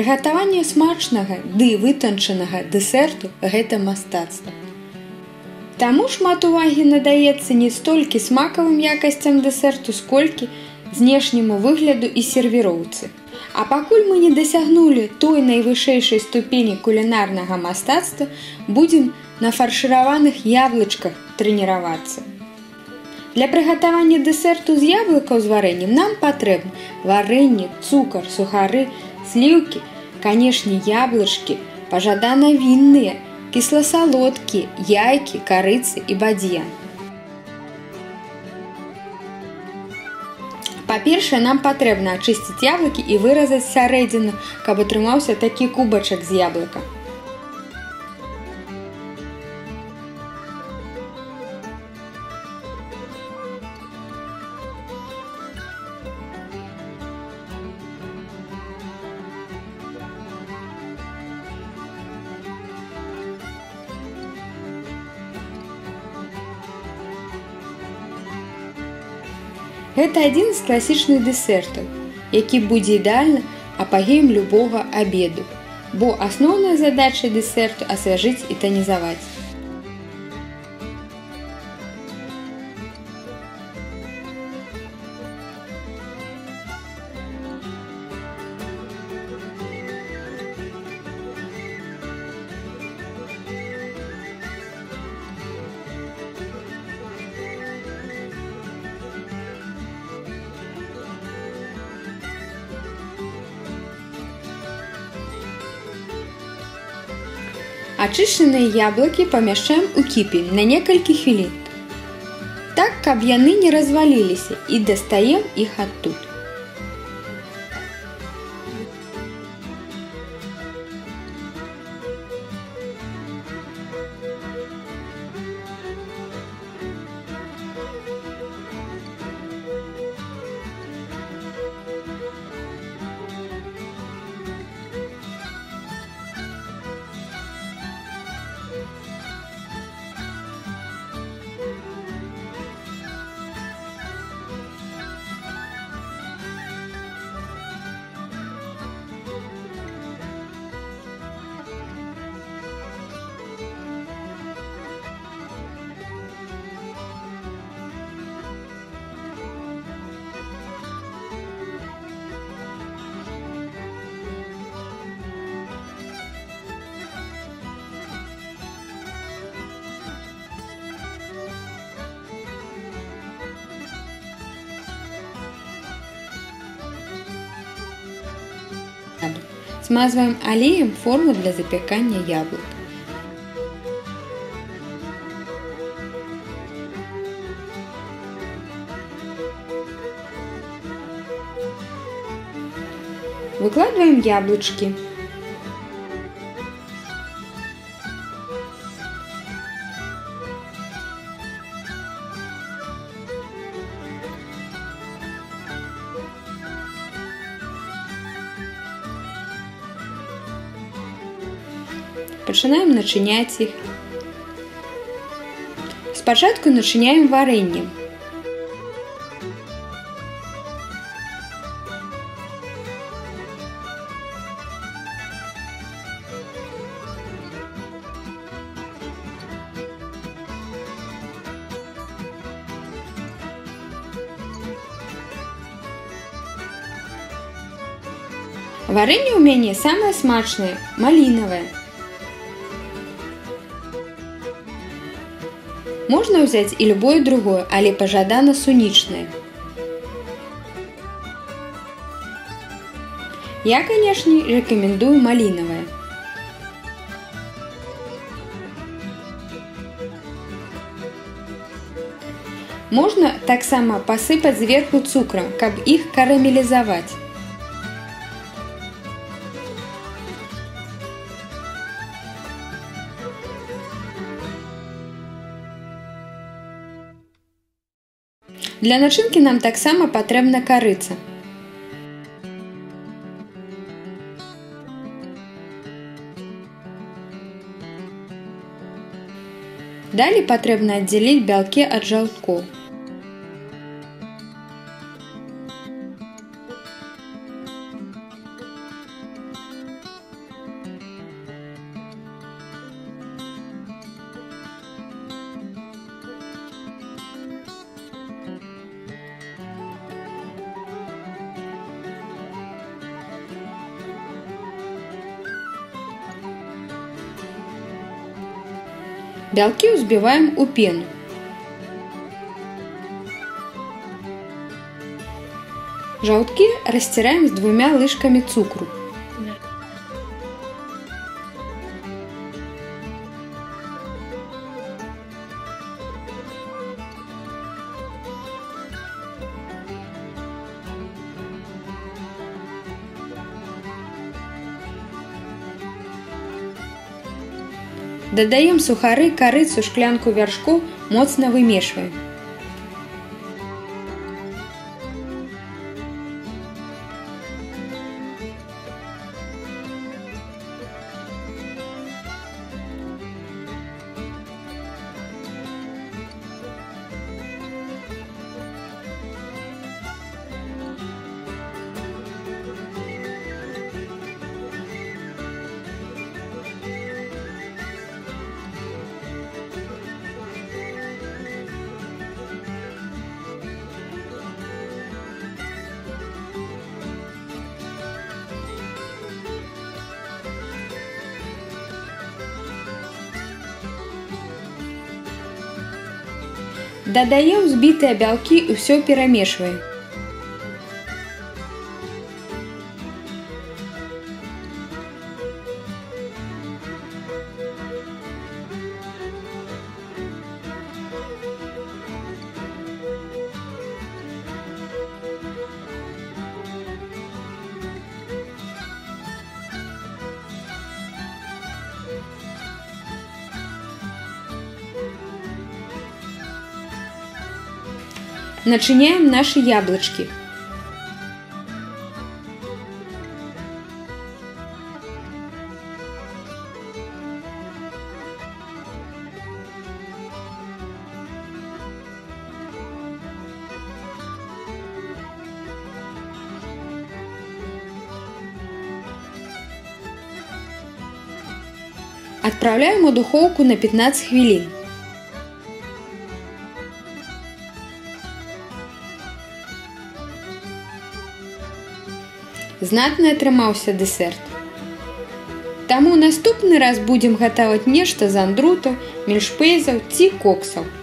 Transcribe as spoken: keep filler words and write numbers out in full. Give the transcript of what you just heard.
Прыгатаванне смачнага ды вытанчанага дэсерту – гэта мастацтва. Таму шмат увагі надаецца не столькі смакавым якасцям дэсерту, сколькі знешняму выгляду і сервіроўцы. А пакуль мы не дасягнулі той найвышэйшай ступені кулінарнага мастацтва, будзем на фаршыраваных яблычках трэніравацца. Для прыгатавання дэсерту з яблыкаў з варэннем нам патрэбны варэнне, цукар, сухары, сліўкі, канешне, яблычкі, пажадана вінныя, кісласалодкія, яйкі, карыцы і бадзьян. Па-першае, нам патрэбна ачысціць яблыкі і выразаць сярэдзіну, каб атрымаўся такі кубачак з яблыка. Гэта адзін з класічных дэсертаў, які будзе ідэальна апагеем любога абеду, бо асноўная задача дэсерту – асвяжыць і танізаваць. Ачышчаныя яблыкі памяшчаем у кіпель на некалькі хвілін, так, каб яны не разваліліся, і дастаем іх адтуль. Смазваем алеем форму для запекання яблык. Выкладываем яблочки. Пачынаем начыняць іх. Спачатку начыняем варэннем. Варэнне ў мяне самае смачнае, малінавае. Можна ўзяць і любое другое, але пажадана сунічнае. Я, канешне, рэкамендую малінавае. Можна таксама пасыпаць зверху цукрам, каб іх карамелізаваць. Для начынкі нам таксама патрэбна карыца. Далей патрэбна аддзяліць бялкі ад жаўткоў. Бялкі ўзбіваем у пену. Жаўткі расціраем з двумя лыжкамі цукру. Дадаем сухары, карыцу, шклянку вяршкоў, моцна вымешваем. Дадаем збітыя бялкі і ўсё перамешваем. Начиняем наши яблочки. Отправляем в духовку на пятнадцать хвилин. Знатны атрымаўся дэсерт. Таму наступны раз будзем гатаваць нешта з андрутаў, мельшпейзаў ці коксаў.